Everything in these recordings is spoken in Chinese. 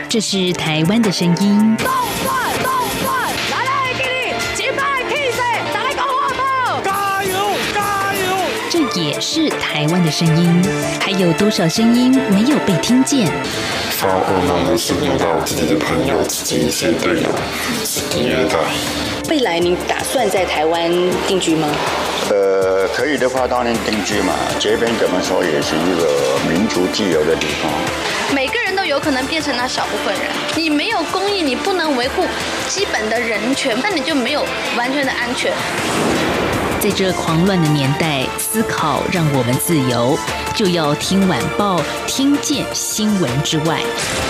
这是台湾的声音。 动转动转，来给你击败 K 谁？再来讲话不？ 加油加油！ 这也是台湾的声音。还有多少声音没有被听见？ 发噩梦的是遇到自己的朋友、自己一些队友、自己约到。 未来你打算在台湾定居吗？ 可以的话当然定居嘛。这边怎么说也是一个民族自由的地方。 每个人都有可能变成那少部分人。你没有公益，你不能维护基本的人权，那你就没有完全的安全。 在这狂乱的年代，思考让我们自由，就要听晚报，听见新闻之外。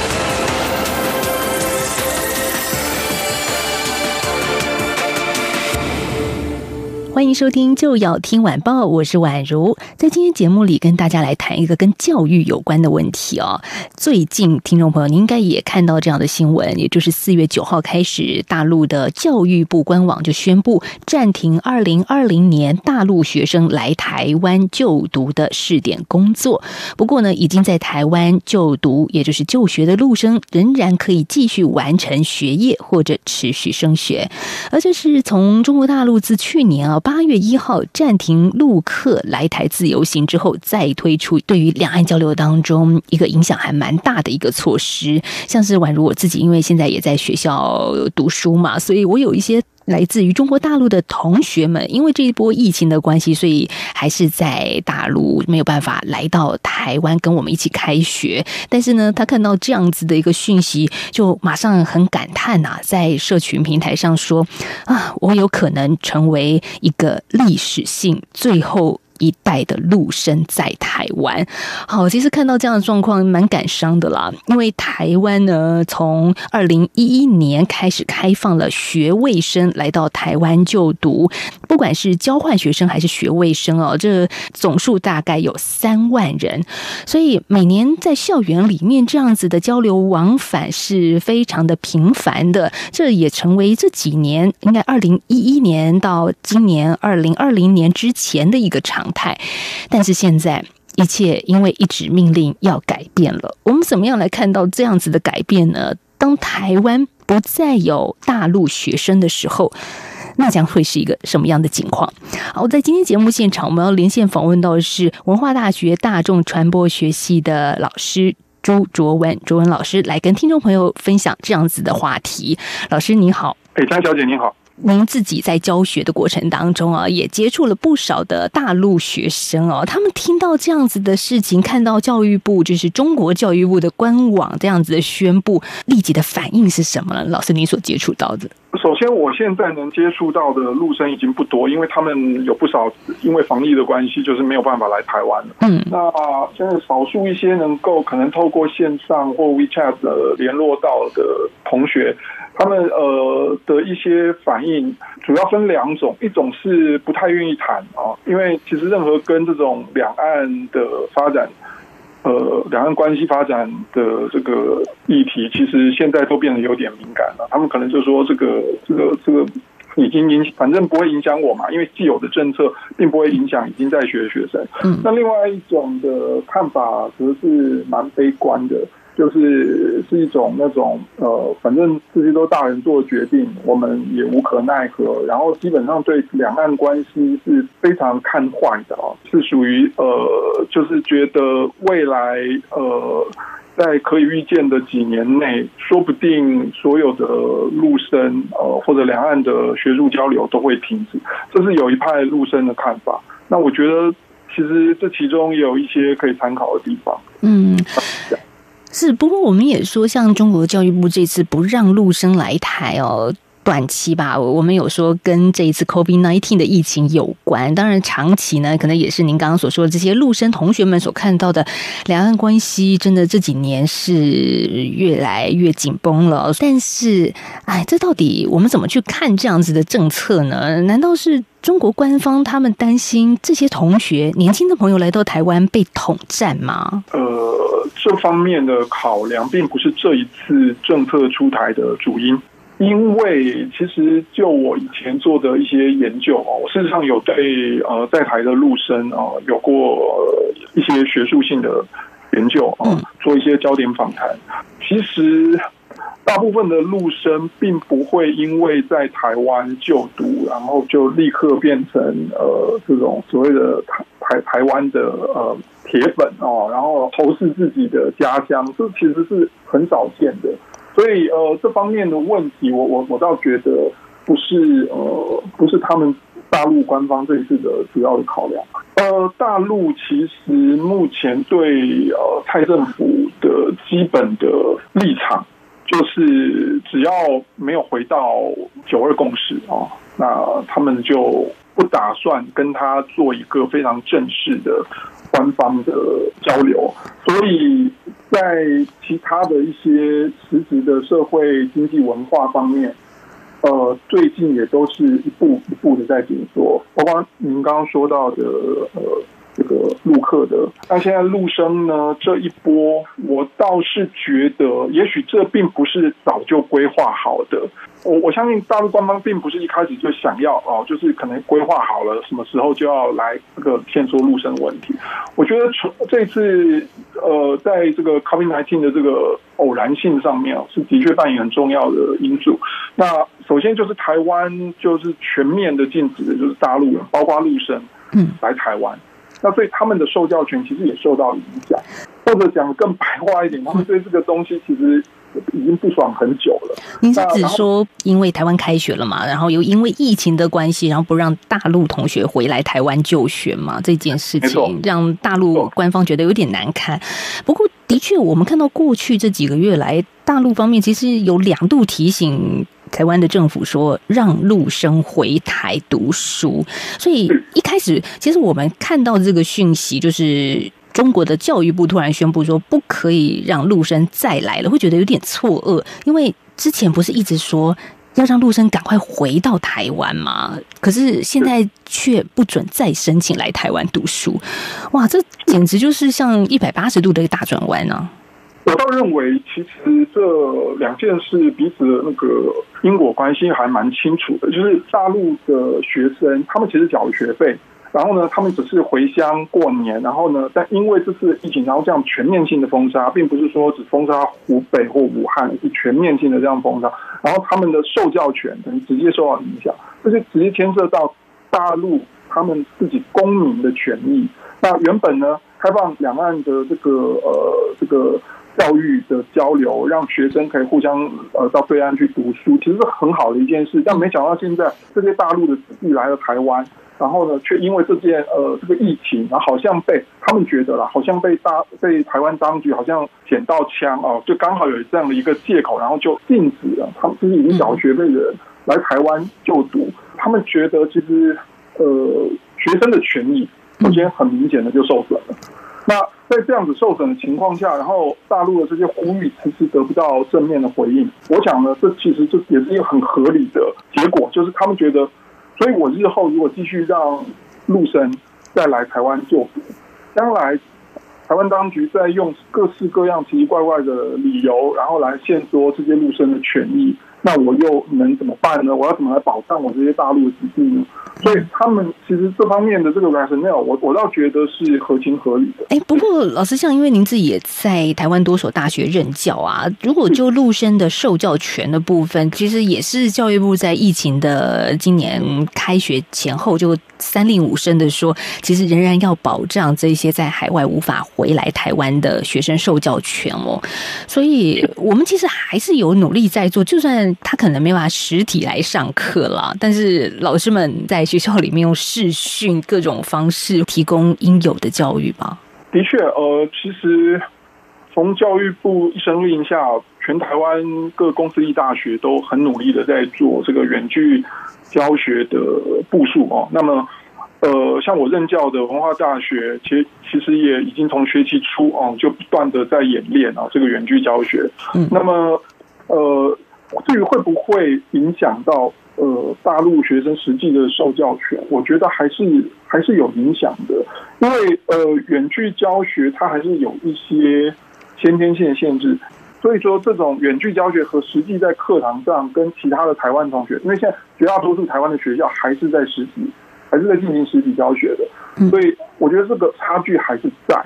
欢迎收听就要听晚报，我是婉如。在今天节目里跟大家来谈一个跟教育有关的问题哦。最近听众朋友您应该也看到这样的新闻，也就是4月9号开始，大陆的教育部官网就宣布暂停2020年大陆学生来台湾就读的试点工作。不过呢，已经在台湾就读，也就是就学的陆生仍然可以继续完成学业或者持续升学。而这是从中国大陆自去年8月1号暂停陆客来台自由行之后，再推出对于两岸交流当中一个影响还蛮大的一个措施。像是宛如我自己，因为现在也在学校读书嘛，所以我有一些来自于中国大陆的同学们，因为这一波疫情的关系，所以还是在大陆没有办法来到台湾跟我们一起开学。但是呢，他看到这样子的一个讯息，就马上很感叹啊，在社群平台上说啊，我有可能成为一个历史性最后一代的陆生在台湾。好，其实看到这样的状况蛮感伤的啦，因为台湾呢，从2011年开始开放了学位生来到台湾就读，不管是交换学生还是学位生哦，这总数大概有3万人，所以每年在校园里面这样子的交流往返是非常的频繁的，这也成为这几年应该2011年到今年2020年之前的一个常态。但是现在一切因为一纸命令要改变了，我们怎么样来看到这样子的改变呢？当台湾不再有大陆学生的时候，那将会是一个什么样的情况？好，在今天节目现场，我们要连线访问到的是文化大学大众传播学系的老师朱卓文老师，来跟听众朋友分享这样子的话题。老师您好。 张小姐您好。 您自己在教学的过程当中啊，也接触了不少的大陆学生哦。他们听到这样子的事情，看到教育部就是中国教育部的官网这样子的宣布，立即的反应是什么呢？老师，您所接触到的？ 首先，我现在能接触到的陆生已经不多，因为他们有不少因为防疫的关系，就是没有办法来台湾了。那现在少数一些能够可能透过线上或 WeChat 联络到的同学，他们的一些反应主要分2种，一种是不太愿意谈啊，因为其实任何跟这种两岸的发展。两岸关系发展的这个议题，其实现在都变得有点敏感了。他们可能就说这个已经反正不会影响我嘛，因为既有的政策并不会影响已经在学的学生。那另外一种的看法则是蛮悲观的，是一种那种反正这些都大人做的决定，我们也无可奈何。然后基本上对两岸关系是非常看坏的啊，是属于就是觉得未来在可以预见的几年内，说不定所有的陆生或者两岸的学术交流都会停止，这是有一派陆生的看法。那我觉得其实这其中也有一些可以参考的地方。 是，不过我们也说，像中国教育部这次不让陆生来台哦，短期吧，我们有说跟这一次 COVID-19 的疫情有关。当然，长期呢，可能也是您刚刚所说的这些陆生同学们所看到的两岸关系，真的这几年是越来越紧绷了。但是，这到底我们怎么去看这样子的政策呢？难道是中国官方他们担心这些同学年轻的朋友来到台湾被统战吗？ 这方面的考量并不是这一次政策出台的主因。因为其实就我以前做的一些研究我事实上有对在台的陆生有过一些学术性的研究做一些焦点访谈。 其实大部分的陆生并不会因为在台湾就读，然后就立刻变成这种所谓的台湾的铁粉哦，然后仇视自己的家乡，这其实是很少见的。所以这方面的问题，我倒觉得不是他们大陆官方这一次的主要的考量。大陆其实目前对蔡政府的基本的立场，就是只要没有回到9·2共识啊，那他们就不打算跟他做一个非常正式的官方的交流。所以在其他的一些实质的社会经济文化方面，最近也都是一步一步的在紧缩，包括您刚刚说到的这个陆客的，那现在陆生呢这一波，我倒是觉得，也许这并不是早就规划好的。我相信大陆官方并不是一开始就想要就是可能规划好了什么时候就要来这个先说陆生问题。我觉得这次在这个 COVID-19 的这个偶然性上面是的确扮演很重要的因素。那首先就是台湾就是全面的禁止的就是大陆人，包括陆生来台湾。那对他们的受教权其实也受到影响，或者讲更白话一点，他们对这个东西其实已经不爽很久了。 您是指说，因为台湾开学了嘛，然后又因为疫情的关系，然后不让大陆同学回来台湾就学嘛，这件事情让大陆官方觉得有点难堪。不过，的确，我们看到过去这几个月来，大陆方面其实有2度提醒台湾的政府说让陆生回台读书，所以一开始其实我们看到这个讯息，就是中国的教育部突然宣布说不可以让陆生再来了，会觉得有点错愕，因为之前不是一直说要让陆生赶快回到台湾吗？可是现在却不准再申请来台湾读书，哇，这简直就是像180度的一个大转弯啊！ 我倒认为，其实这2件事彼此的那个因果关系还蛮清楚的。就是大陆的学生，他们其实缴了学费，然后呢，他们只是回乡过年，然后呢，但因为这次疫情，然后这样全面性的封杀，并不是说只封杀湖北或武汉，是全面性的这样封杀，然后他们的受教权等于直接受到影响，这就直接牵涉到大陆他们自己公民的权益。那原本呢，开放两岸的这个教育的交流，让学生可以互相到对岸去读书，其实是很好的一件事。但没想到现在这些大陆的子弟来了台湾，然后呢，却因为这个疫情，然后好像被他们觉得啦，好像被台湾当局好像捡到枪哦，就刚好有这样的一个借口，然后就禁止了他们就是已经缴学费的人来台湾就读。他们觉得其实学生的权益首先很明显的就受损了。那在这样子受损的情况下，然后大陆的这些呼吁迟迟得不到正面的回应，我想呢，这其实就也是一个很合理的结果，就是他们觉得，所以我日后如果继续让陆生再来台湾就读，将来台湾当局再用各式各样奇奇怪怪的理由，然后来限缩这些陆生的权益，那我又能怎么办呢？我要怎么来保障我这些大陆的子弟呢？所以他们其实这方面的这个 rationale， 我倒觉得是合情合理的。 不过老师，像因为您自己也在台湾多所大学任教啊，如果就陆生的受教权的部分，其实也是教育部在疫情的今年开学前后就3令5申的说，其实仍然要保障这些在海外无法回来台湾的学生受教权哦。所以我们其实还是有努力在做，就算他可能没办法实体来上课啦，但是老师们在学校里面用视讯各种方式提供应有的教育吧。 的确，其实从教育部一声令下，全台湾各公私立大学都很努力的在做这个远距教学的部署哦。那么，像我任教的文化大学，其实也已经从学期初哦就不断的在演练啊这个远距教学。那么，至于会不会影响到大陆学生实际的受教权，我觉得还是有影响的，因为远距教学它还是有一些先天性的限制，所以说这种远距教学和实际在课堂上跟其他的台湾同学，因为现在绝大多数台湾的学校还是在进行实体教学的，所以我觉得这个差距还是在。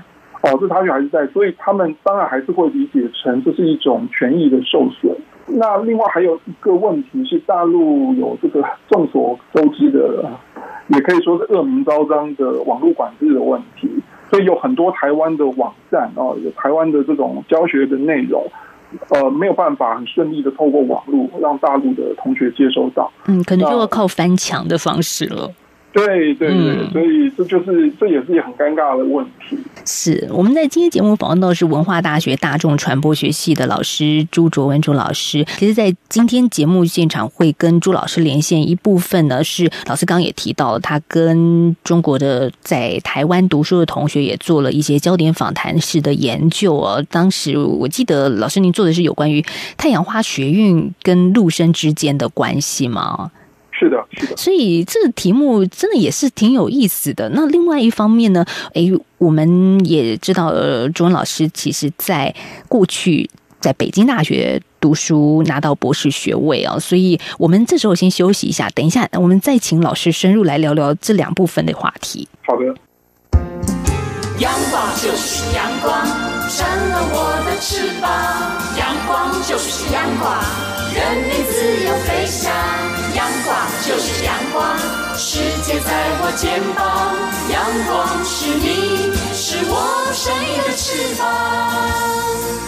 这差距还是在，所以他们当然还是会理解成这是一种权益的受损。那另外还有一个问题是，大陆有这个众所周知的，也可以说是恶名昭彰的网络管制的问题，所以有很多台湾的网站有台湾的这种教学的内容，没有办法很顺利的透过网络让大陆的同学接收到， 可能就要靠翻墙的方式了。 对，所以这也是很尴尬的问题。 是我们在今天节目访问到是文化大学大众传播学系的老师朱卓文朱老师。其实在今天节目现场会跟朱老师连线一部分呢，是老师刚刚也提到了，他跟中国的在台湾读书的同学也做了一些焦点访谈式的研究哦。当时我记得老师您做的是有关于太阳花学运跟陆生之间的关系吗？ 是的， 所以这个题目真的也是挺有意思的。那另外一方面呢，我们也知道，朱文老师其实在过去在北京大学读书，拿到博士学位啊，所以我们这时候先休息一下，等一下我们再请老师深入来聊聊这两部分的话题。 好的。 阳光就是阳光，扇了我的翅膀。阳光就是阳光，人民自由飞翔。阳光就是阳光，世界在我肩膀。阳光是你，是我生命的翅膀。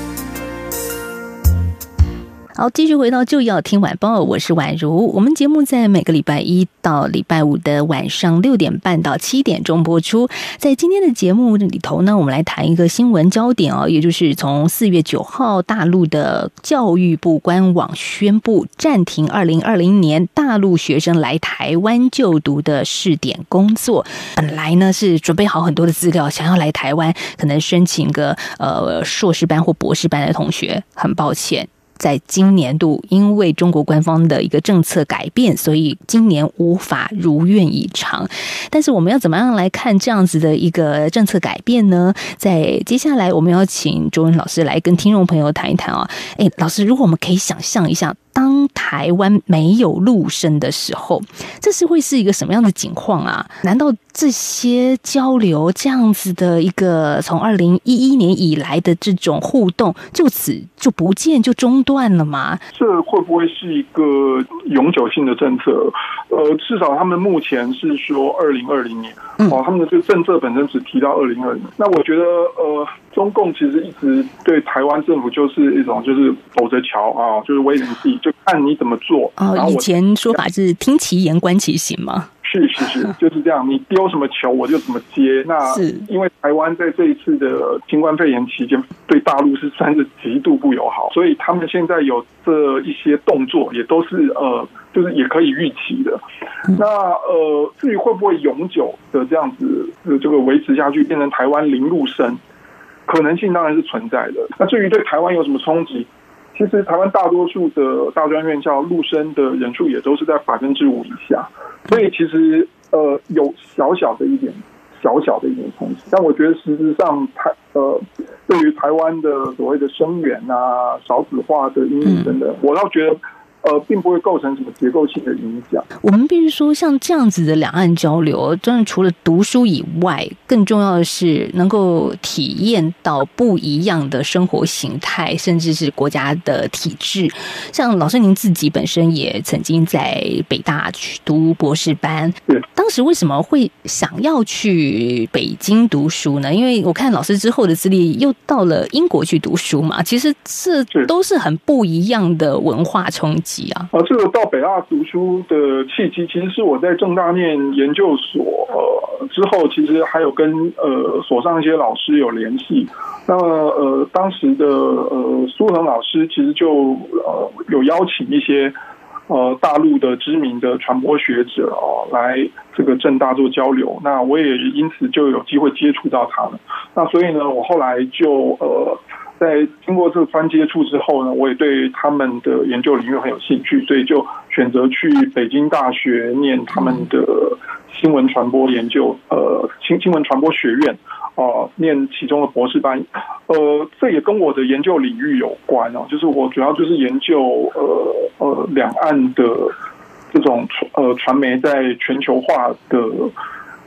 好，继续回到就要听晚报，我是婉如。我们节目在每个礼拜一到礼拜五的晚上6点半到7点钟播出。在今天的节目里头呢，我们来谈一个新闻焦点也就是从4月9号，大陆的教育部官网宣布暂停2020年大陆学生来台湾就读的试点工作。本来呢是准备好很多的资料，想要来台湾可能申请个硕士班或博士班的同学，很抱歉。在今年度因为中国官方的一个政策改变，所以今年无法如愿以偿。但是我们要怎么样来看这样子的一个政策改变呢？在接下来我们要请卓文老师来跟听众朋友谈一谈老师，如果我们可以想象一下，当台湾没有陆生的时候，这是会是一个什么样的情况啊？难道这些交流这样子的一个从2011年以来的这种互动，就此就不见就中断了吗？ 这会不会是一个永久性的政策？至少他们目前是说2020年，他们的这个政策本身只提到2020年。那我觉得中共其实一直对台湾政府就是一种就是走着瞧啊，就是wait and see，就看你怎么做。 以前说法是听其言观其行吗？ 是，就是这样。你丢什么球，我就怎么接。那因为台湾在这一次的新冠肺炎期间，对大陆是算是极度不友好，所以他们现在有这一些动作，也都是就是也可以预期的。那至于会不会永久的这样子这个维持下去，变成台湾零陆生，可能性当然是存在的。那至于对台湾有什么冲击？其实台湾大多数的大专院校陆生的人数也都是在5%以下，所以其实有小小的一点冲击。但我觉得实质上对于台湾的所谓的生源啊、少子化的因素等等，我倒觉得并不会构成什么结构性的影响。 我们必须说，像这样子的两岸交流，真的除了读书以外，更重要的是能够体验到不一样的生活形态，甚至是国家的体制。像老师您自己本身也曾经在北大去读博士班，当时为什么会想要去北京读书呢？因为我看老师之后的资历又到了英国去读书嘛，其实这都是很不一样的文化冲击。 这个到北大读书的契机，其实是我在政大念研究所之后，其实还有跟所上一些老师有联系。那么当时的苏恒老师其实就有邀请一些大陆的知名的传播学者来这个政大做交流。那我也因此就有机会接触到他们。那所以呢，我后来就在经过这番接触之后呢，我也对他们的研究领域很有兴趣，所以就选择去北京大学念他们的新闻传播研究，新闻传播学院，念其中的博士班。这也跟我的研究领域有关就是我主要就是研究两岸的这种传媒在全球化的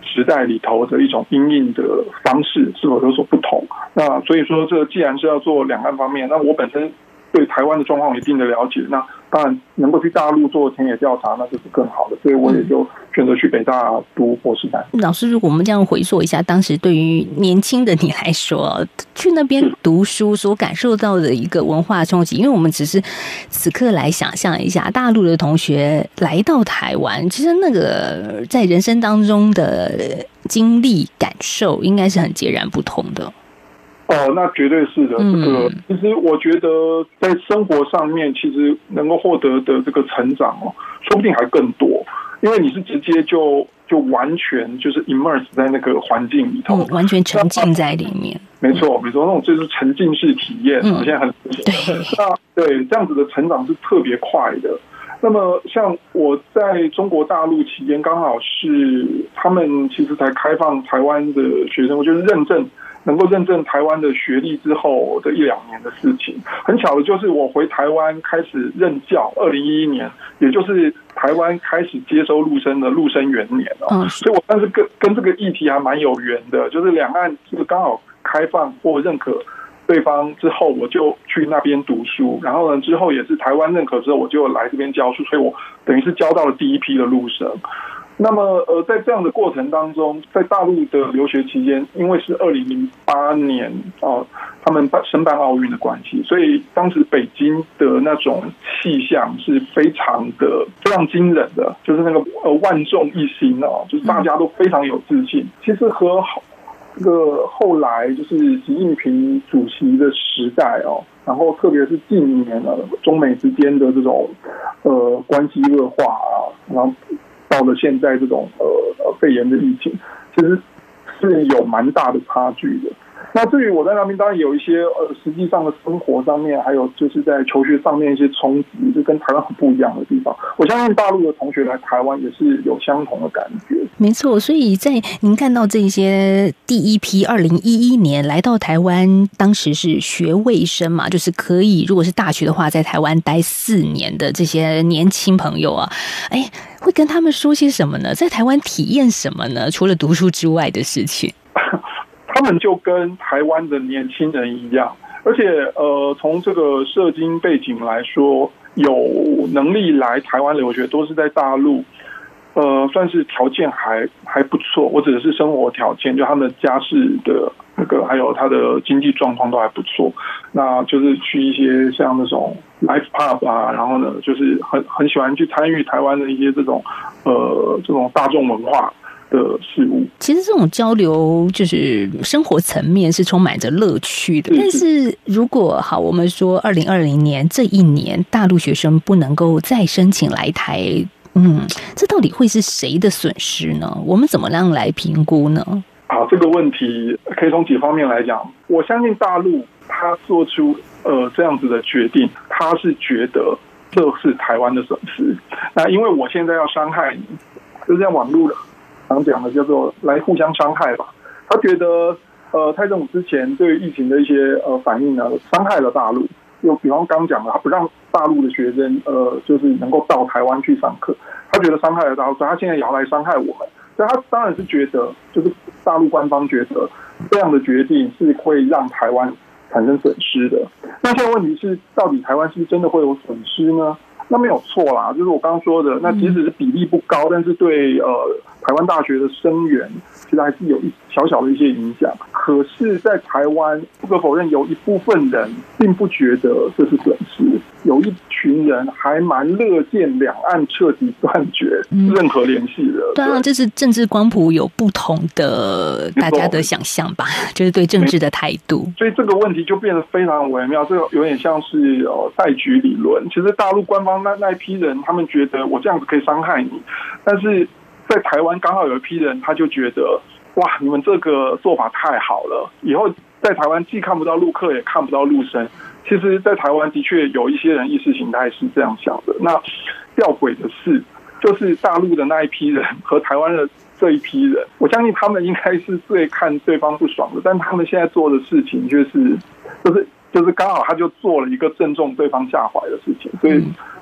时代里头的一种因应的方式是否有所不同。那所以说，这既然是要做两岸方面，那我本身对台湾的状况有一定的了解，那当然能够去大陆做田野调查，那就是更好的。所以我也就选择去北大读博士班。 老师，如果我们这样回溯一下，当时对于年轻的你来说，去那边读书所感受到的一个文化冲击，因为我们只是此刻来想象一下，大陆的同学来到台湾，其实那个在人生当中的经历感受，应该是很截然不同的。 那绝对是的。这个其实我觉得在生活上面，其实能够获得的这个成长说不定还更多，因为你是直接就完全就是 immerse 在那个环境里头， 完全沉浸在里面。 没错，那种就是沉浸式体验，现在很流行。对这样子的成长是特别快的。那么像我在中国大陆期间，刚好是他们其实才开放台湾的学生，我就是能够认证台湾的学历之后的1-2年的事情。很巧的就是我回台湾开始任教，2011年，也就是台湾开始接收陆生的陆生元年所以我当时跟这个议题还蛮有缘的，就是两岸是刚好开放或认可对方之后，我就去那边读书，然后呢之后也是台湾认可之后，我就来这边教书，所以我等于是教到了第一批的陆生。那么在这样的过程当中，在大陆的留学期间，因为是2008年他们申办奥运的关系，所以当时北京的那种气象是非常惊人的，就是那个万众一心就是大家都非常有自信。其实和这个后来就是习近平主席的时代然后特别是近年中美之间的这种关系恶化然后到了现在这种肺炎的疫情，其实是有蛮大的差距的。那至于我在那边，当然有一些实际上的生活上面，还有就是在求学上面一些冲击，就跟台湾很不一样的地方。我相信大陆的同学来台湾也是有相同的感觉。 没错，所以在您看到这些第一批2011年来到台湾，当时是学位生嘛，就是可以如果是大学的话，在台湾待4年的这些年轻朋友会跟他们说些什么呢？在台湾体验什么呢？除了读书之外的事情。 他们就跟台湾的年轻人一样，而且从这个社经背景来说，有能力来台湾留学都是在大陆，算是条件还不错。我指的是生活条件，就他们家世的那个，还有他的经济状况都还不错。那就是去一些像那种 live pub 然后呢，就是很喜欢去参与台湾的一些这种大众文化的事物。 其实这种交流就是生活层面是充满着乐趣的。但是如果我们说2020年这一年大陆学生不能够再申请来台，这到底会是谁的损失呢？我们怎么样来评估呢？ 好，这个问题可以从几方面来讲。我相信大陆他做出这样子的决定，他是觉得这是台湾的损失。那因为我现在要伤害你，就是像网络常讲的叫做来互相伤害吧。他觉得蔡政府之前对疫情的一些反应呢，伤害了大陆。就比方刚讲的，他不让大陆的学生就是能够到台湾去上课，他觉得伤害了大陆，所以他现在也要来伤害我们。所以他当然是觉得，就是大陆官方觉得这样的决定是会让台湾产生损失的。那现在问题是，到底台湾是不是真的会有损失呢？那没有错啦，就是我刚刚说的，那即使是比例不高，但是对台湾大学的生源其实还是有小小的一些影响。可是，在台湾不可否认，有一部分人并不觉得这是损失，有一群人还蛮乐见两岸彻底断绝任何联系的。 对啊，这是政治光谱有不同的大家的想象吧，就是对政治的态度。所以这个问题就变得非常微妙，这个有点像是赛局理论。其实大陆官方那一批人，他们觉得我这样子可以伤害你，但是在台湾刚好有一批人，他就觉得哇，你们这个做法太好了，以后在台湾既看不到陆客，也看不到陆生。其实在台湾的确有一些人意识形态是这样想的。那吊诡的是，就是大陆的那一批人和台湾的这一批人，我相信他们应该是最看对方不爽的，但他们现在做的事情就是刚好他就做了一个正中对方下怀的事情，所以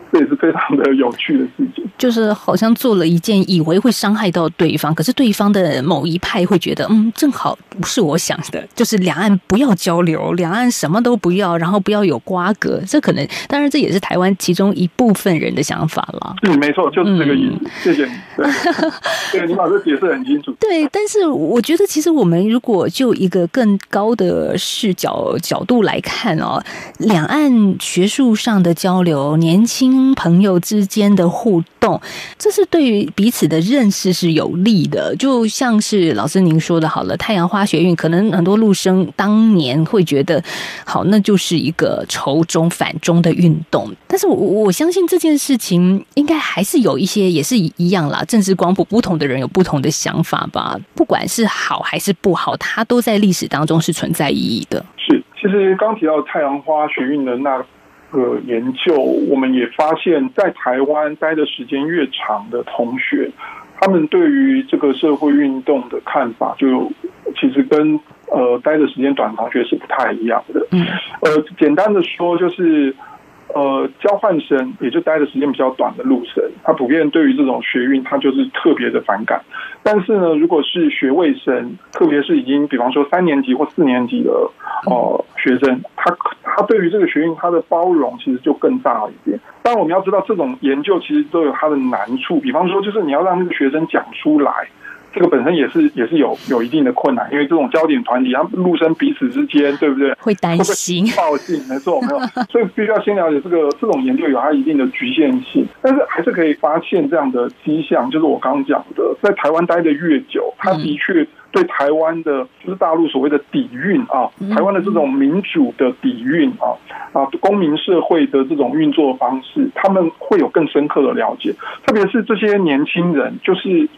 这也是非常的有趣的事情。 就是好像做了一件以为会伤害到对方，可是对方的某一派会觉得，正好不是我想的，就是两岸不要交流，两岸什么都不要，然后不要有瓜葛。这可能，当然这也是台湾其中一部分人的想法了。 没错，就是这个意思。谢谢你。对，你把这解释很清楚。 对，但是我觉得其实我们如果就一个更高的角度来看哦，两岸学术上的交流，年轻朋友之间的互动，这是对于彼此的认识是有利的。就像是老师您说的好了，太阳花学运，可能很多陆生当年会觉得，好，那就是一个仇中反中的运动。但是我相信这件事情应该还是有一些也是一样啦，政治光谱不同的人有不同的想法吧。不管是好还是不好，它都在历史当中是存在意义的。 是，其实刚提到太阳花学运的那个研究，我们也发现，在台湾待的时间越长的同学，他们对于这个社会运动的看法，就其实跟待的时间短的同学是不太一样的。简单的说就是。交换生也就待的时间比较短的陆生，他普遍对于这种学运他就是特别的反感。但是呢，如果是学位生，特别是已经比方说3年级或4年级的学生，他对于这个学运他的包容其实就更大一点。当然我们要知道这种研究其实都有它的难处，比方说就是你要让那个学生讲出来，这个本身也是有一定的困难，因为这种焦点团体，他们陆生彼此之间，对不对？ 会担心报信，没错，没有，所以必须要先了解这种研究有它一定的局限性，但是还是可以发现这样的迹象，就是我刚刚讲的，在台湾待的越久，他的确对台湾的就是大陆所谓的底蕴啊，台湾的这种民主的底蕴啊，公民社会的这种运作方式，他们会有更深刻的了解，特别是这些年轻人，就是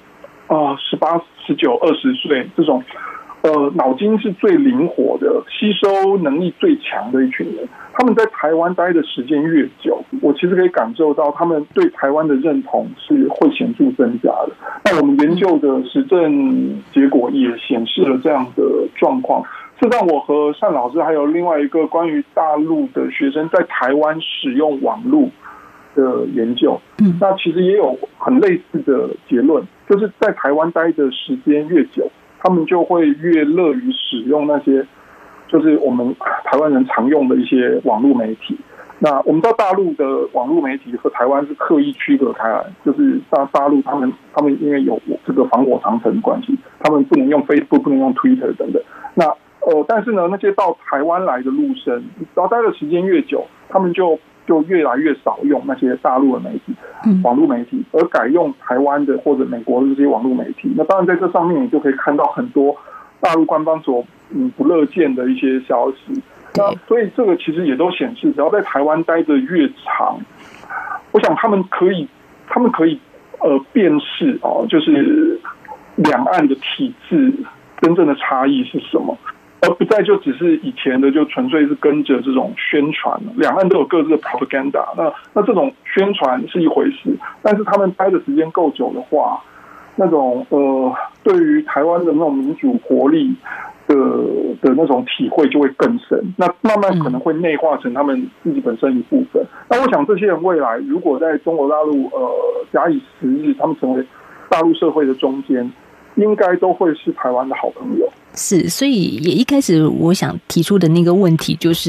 18、19、20岁这种，脑筋是最灵活的，吸收能力最强的一群人，他们在台湾待的时间越久，我其实可以感受到他们对台湾的认同是会显著增加的。那我们研究的实证结果也显示了这样的状况。这让我和单老师还有另外一个关于大陆的学生在台湾使用网络的研究，那其实也有很类似的结论，就是在台湾待的时间越久，他们就会越乐于使用那些就是我们台湾人常用的一些网络媒体。那我们知道大陆的网络媒体和台湾是刻意区隔开来，就是大陆他们因为有这个防火长城的关系，他们不能用 Facebook， 不能用 Twitter 等等。那但是呢，那些到台湾来的陆生，只要待的时间越久，他们就越来越少用那些大陆的媒体、网络媒体，而改用台湾的或者美国的这些网络媒体。那当然在这上面你就可以看到很多大陆官方所不乐见的一些消息。那所以这个其实也都显示，只要在台湾待得越长，我想他们可以辨识就是两岸的体制真正的差异是什么，而不再就只是以前的就纯粹是跟着这种宣传，两岸都有各自的 propaganda， 那这种宣传是一回事，但是他们待的时间够久的话，那种对于台湾的那种民主活力的那种体会就会更深，那慢慢可能会内化成他们自己本身一部分。那我想这些人未来如果在中国大陆假以时日，他们成为大陆社会的中间，应该都会是台湾的好朋友。 是，所以也一开始我想提出的那个问题就是，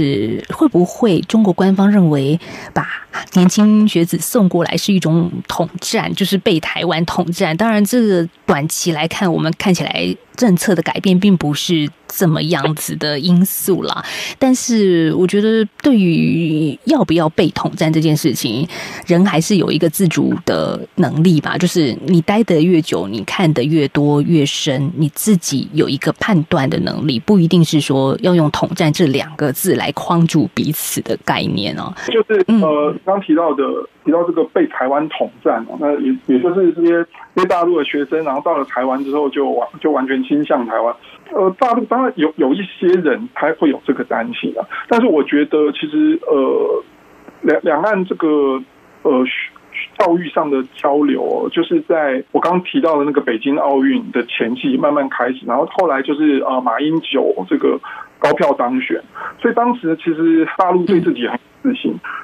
会不会中国官方认为把年轻学子送过来是一种统战，就是被台湾统战？当然，这个短期来看，我们看起来政策的改变并不是这么样子的因素啦。但是，我觉得对于要不要被统战这件事情，人还是有一个自主的能力吧。就是你待得越久，你看得越多越深，你自己有一个判断的能力，不一定是说要用统战这2个字来框住彼此的概念哦。 就是刚提到这个被台湾统战，那也就是这些大陆的学生，然后到了台湾之后就完全倾向台湾。大陆当然有一些人他会有这个担心啊，但是我觉得其实两岸这个教育上的交流，就是在我刚刚提到的那个北京奥运的前期慢慢开始，然后后来就是马英九这个高票当选，所以当时其实大陆对自己很自信，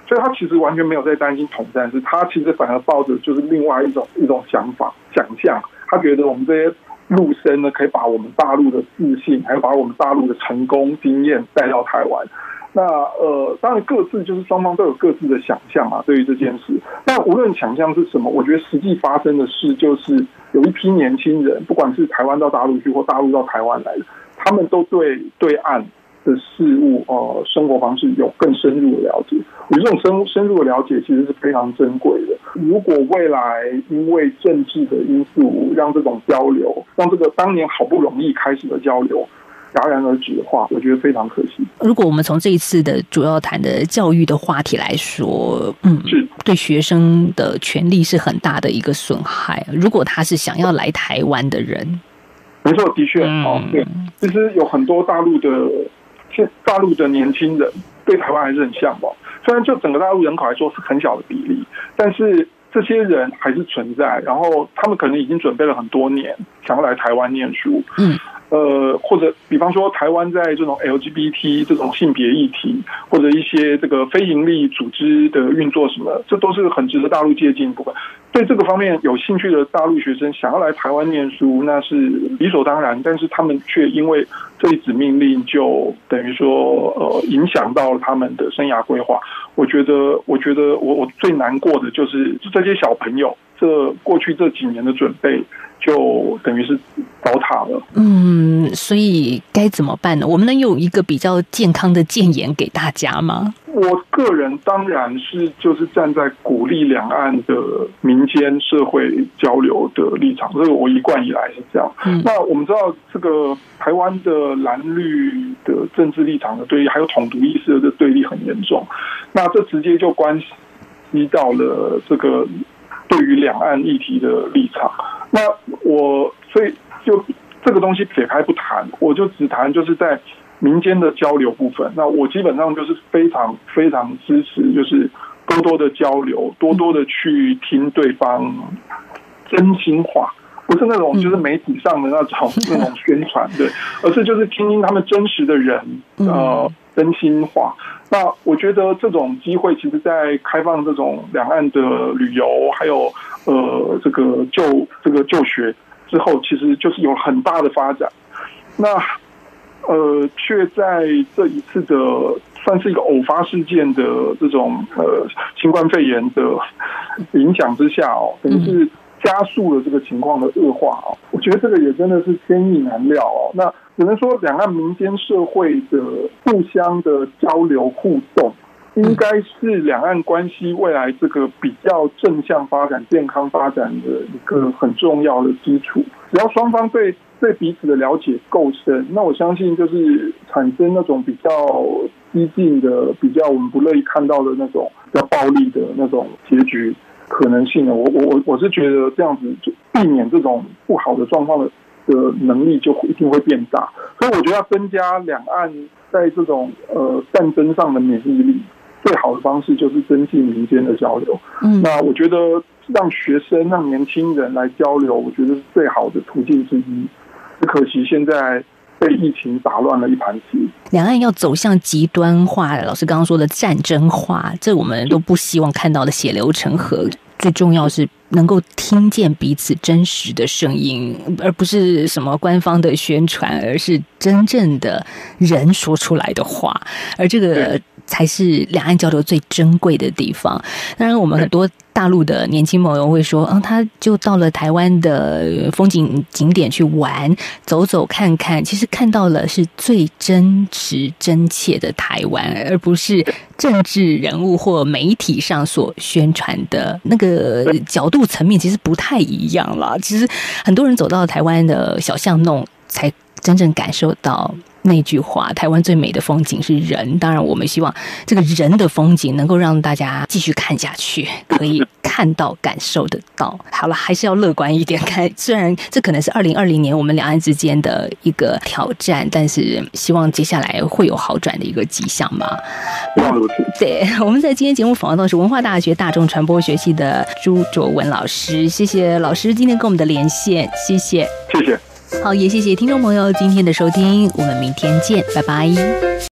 所以他其实完全没有在担心统战，是他其实反而抱着就是另外一种想象，他觉得我们这些陆生呢，可以把我们大陆的自信，还有把我们大陆的成功经验带到台湾。那当然各自就是双方都有各自的想象啊，对于这件事。那无论想象是什么，我觉得实际发生的事就是有一批年轻人，不管是台湾到大陆去或大陆到台湾来的，他们都对岸的事物生活方式有更深入的了解。我觉得这种深入的了解其实是非常珍贵的。如果未来因为政治的因素让这种交流，让这个当年好不容易开始的交流戛然而止的话，我觉得非常可惜。 如果我们从这一次的主要谈的教育的话题来说，对学生的权利是很大的一个损害。如果他是想要来台湾的人， 没错，的确，对，其实有很多大陆的年轻人对台湾还是很向往。虽然就整个大陆人口来说是很小的比例，但是这些人还是存在。然后他们可能已经准备了很多年，想要来台湾念书。或者比方说台湾在这种 LGBT 这种性别议题，或者一些这个非营利组织的运作什么，这都是很值得大陆借鉴的部分。对这个方面有兴趣的大陆学生想要来台湾念书，那是理所当然，但是他们却因为这一纸命令就等于说影响到了他们的生涯规划。我觉得我最难过的就是这些小朋友过去这几年的准备就等于是糟蹋了。 所以该怎么办呢？我们能有一个比较健康的建言给大家吗？ 我个人当然是就是站在鼓励两岸的民间社会交流的立场，这个我一贯以来是这样。那我们知道这个台湾的蓝绿的政治立场的对立，还有统独意识的对立很严重，那这直接就关系到了这个对于两岸议题的立场。那所以就这个东西撇开不谈，我就只谈就是在民间的交流部分。那我基本上就是非常非常支持，就是多多的交流，多多的去听对方真心话，不是那种就是媒体上的那种宣传，对，而是就是听听他们真实的人真心话。那我觉得这种机会，其实在开放这种两岸的旅游，还有这个就学之后，其实就是有很大的发展。那却在这一次的算是一个偶发事件的这种新冠肺炎的影响之下等于是加速了这个情况的恶化我觉得这个也真的是天意难料那只能说两岸民间社会的互相的交流互动，应该是两岸关系未来这个比较正向发展、健康发展的一个很重要的基础。只要双方对彼此的了解够深，那我相信就是产生那种比较激进的、比较我们不乐意看到的那种比较暴力的那种结局可能性呢。我是觉得这样子就避免这种不好的状况的能力就一定会变大。所以我觉得要增加两岸在这种战争上的免疫力，最好的方式就是增进民间的交流。那我觉得让学生、让年轻人来交流，我觉得是最好的途径之一。只可惜现在被疫情打乱了一盘棋。 两岸要走向极端化，老师刚刚说的战争化，这我们都不希望看到的血流成河。最重要是能够听见彼此真实的声音，而不是什么官方的宣传，而是真正的人说出来的话，而这个才是两岸交流最珍贵的地方。当然我们很多大陆的年轻朋友会说他就到了台湾的风景景点去玩，走走看看，其实看到了是最真实真切的台湾，而不是政治人物或媒体上所宣传的那个角度层面，其实不太一样了。其实很多人走到台湾的小巷弄，才真正感受到那句话，台湾最美的风景是人。当然我们希望这个人的风景能够让大家继续看下去，可以看到感受得到。好了，还是要乐观一点看，虽然这可能是2020年我们两岸之间的一个挑战，但是希望接下来会有好转的一个迹象嘛。对，我们在今天节目访问到是文化大学大众传播学系的朱卓文老师，谢谢老师今天跟我们的连线，谢谢。 谢谢。 好，也谢谢听众朋友今天的收听，我们明天见，拜拜。